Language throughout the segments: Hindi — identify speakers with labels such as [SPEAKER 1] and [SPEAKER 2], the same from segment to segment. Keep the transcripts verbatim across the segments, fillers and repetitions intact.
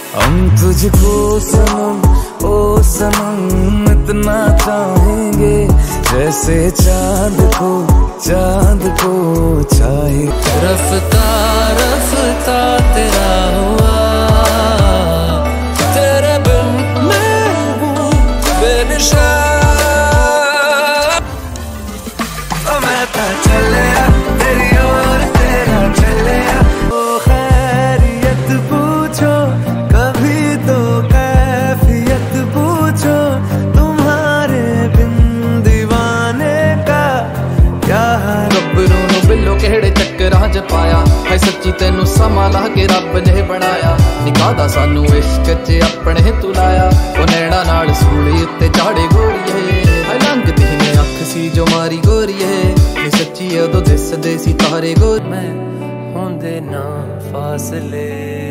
[SPEAKER 1] हम तुझको सनम ओ सनम इतना चाहेंगे जैसे चांद को चांद को चाहे। रफ्ता रफ्ता तेरा हुआ तेरे बिन मैं हूँ बेनिशान। मैं तो चले तेरी ओर तेरा चले ओ खैरियत पूछो कभी तो कैफियत पूछो तुम्हारे बिन दीवाने का क्या है।
[SPEAKER 2] गब्बरू नू बिल्लो केड़े चक्करां च पाया है सच्ची तेनू समा ला के रब ने बनाया। निकादा सानू इश्क च अपने तू लाया ओ नैना नाल सूली उत्ते चाड़े गोरीए है लंघदी ने अख सी जो मारी गोरीए ये सच्ची उदों दिसदे सी तारे गोर।
[SPEAKER 1] मैं होंदे ना फासले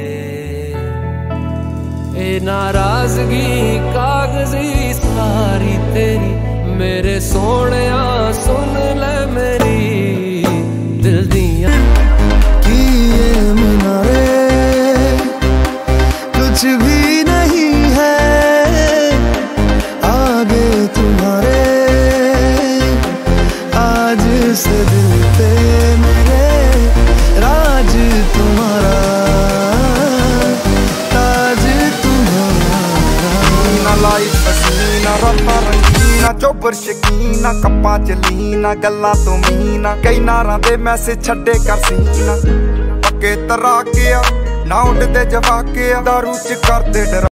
[SPEAKER 1] ए नाराजगी कागजी सारी तेरी मेरे सोहणिया सुन ले मेरी दिल दियां
[SPEAKER 3] कि ये मुनारे कुछ भी नहीं है आगे तुम्हारे। आज से दिल पे मेरे राज तुम्हारा ताज तुम्हारा।
[SPEAKER 4] ना लाइफ पसीना रब्बा रंगीना चोबर शकीना कप्पा चलीना गल्ला तो मीना कई नारा दे मैसेज छड्डे कर सीना पक्के तरा के ना उड़दे जवा के दारू च करदे डरा।